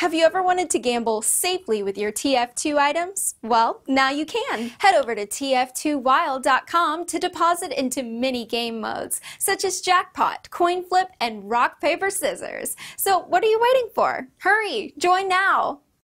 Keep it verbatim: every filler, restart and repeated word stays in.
Have you ever wanted to gamble safely with your T F two items? Well, now you can. Head over to T F two wild dot com to deposit into many game modes, such as Jackpot, Coin Flip, and Rock, Paper, Scissors. So what are you waiting for? Hurry, join now!